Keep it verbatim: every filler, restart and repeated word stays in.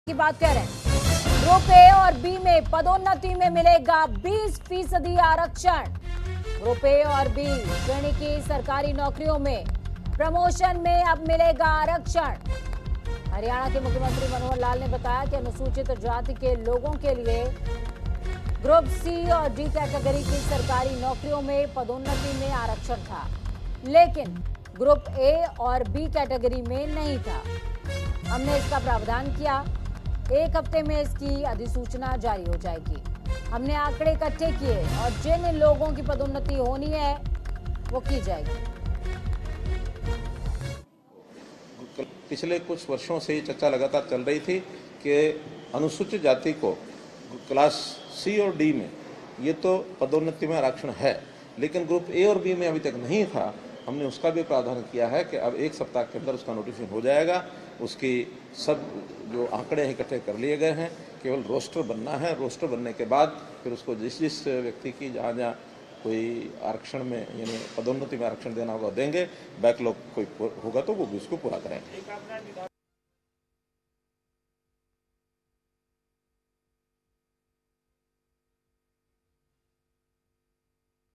की बात कर रहे हैं। ग्रुप ए और बी में पदोन्नति में मिलेगा बीस फीसदी आरक्षण। ग्रुप ए और बी श्रेणी की सरकारी नौकरियों में प्रमोशन में अब मिलेगा आरक्षण। हरियाणा के मुख्यमंत्री मनोहर लाल ने बताया कि अनुसूचित जाति के लोगों के लिए ग्रुप सी और डी कैटेगरी की सरकारी नौकरियों में पदोन्नति में आरक्षण था, लेकिन ग्रुप ए और बी कैटेगरी में नहीं था। हमने इसका प्रावधान किया, एक हफ्ते में इसकी अधिसूचना जारी हो जाएगी। हमने आंकड़े इकट्ठे किए और जिन लोगों की पदोन्नति होनी है वो की जाएगी। पिछले कुछ वर्षों से ये चर्चा लगातार चल रही थी कि अनुसूचित जाति को क्लास सी और डी में ये तो पदोन्नति में आरक्षण है, लेकिन ग्रुप ए और बी में अभी तक नहीं था। हमने उसका भी प्रावधान किया है कि अब एक सप्ताह के अंदर उसका नोटिफिकेशन हो जाएगा। उसकी सब जो आंकड़े इकट्ठे कर लिए गए हैं, केवल रोस्टर बनना है। रोस्टर बनने के बाद फिर उसको जिस जिस व्यक्ति की जहाँ जहाँ कोई आरक्षण में यानी पदोन्नति में आरक्षण देना होगा देंगे। बैकलॉग कोई होगा तो वो भी उसको पूरा करेंगे।